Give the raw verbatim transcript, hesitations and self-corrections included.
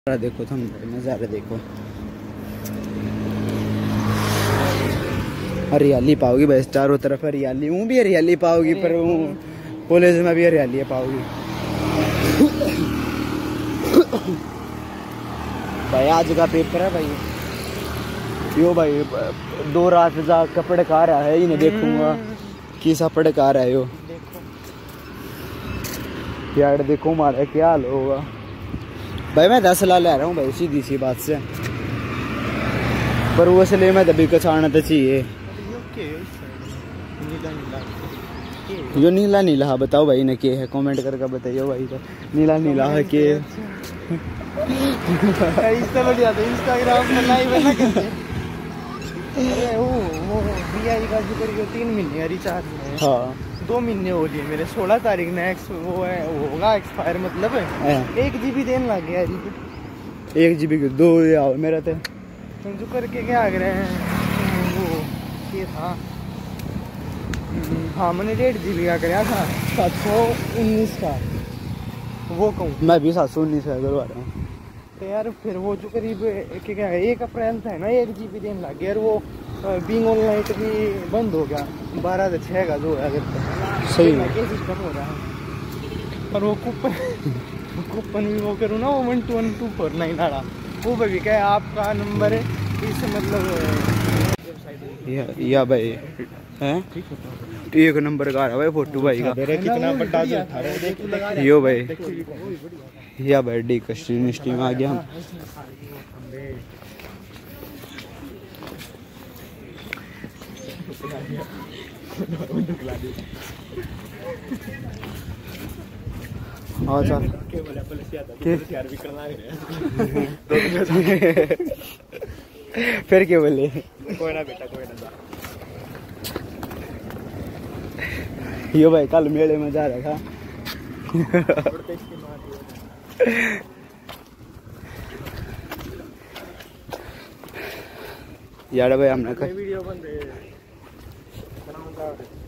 देखो तुम नज़ारा देखो, हरियाली पाओगी बस चारों तरफ हरियाली। हूँ भी हरियाली पाओगी पर हूँ कॉलेज में भी हरियाली पाओगी। भाई आज का पेपर है भाई, यो भाई दो रात जा कपड़े का रहा है, इन्हें देखूंगा किसा पढ़ का रहा है यो यार। देखो मारा क्या हाल होगा भाई। मैं दस ला ले रहा हूँ भाई सीधी सी बात से, पर वो इसलिए मैं तभी कछाना तो चाहिए। यो नीला नीला हाँ बताओ भाई ने के है, कमेंट करके बताइए भाई का नीला नीला है के। इंस्टाग्राम में लाइव है ना करते। अरे वो वो वीआई का जिक्र तीन महीने रिचार्ज में। हाँ दो महीने हो लिए मेरे, सोलह तारीख नेक्स्ट वो है वो होगा एक्सपायर, मतलब है एक जीबी देने लग गया। एक जीबी के दो यार मेरा तो जो करके क्या आग रहे हैं वो ये था। हाँ मैंने डेढ़ जीबी का कराया था, सात सौ उन्नीस का वो कहूँ। मैं भी सात सौ उन्नीस का करवा रहा हूँ तो यार फिर वो जो करीब क्या है एक अप्रैल था ना एक जीबी देने लग गया, और वो बीइंग ऑनलाइन भी बंद हो गया बारह से छः का जो है अगर सही है सिस्टम हो रहा है। और वो कूपन कूपन भी वो करूँ ना वो one two one two four nine आ रहा, वो भी क्या है आपका नंबर है इस मतलब या, या भाई हैं एक नंबर का आ रहा भाई फोटो भाई का कितना बड़ा जो उठा रहे हो यो भाई या भाई डी कस्टम स्टीम आ गया हम। हाँ चल फिर क्या बोले कोई ना बेटा कोई ना। यो भाई कल मेले में जा रहा था यार भाई हमने वीडियो बन रही है।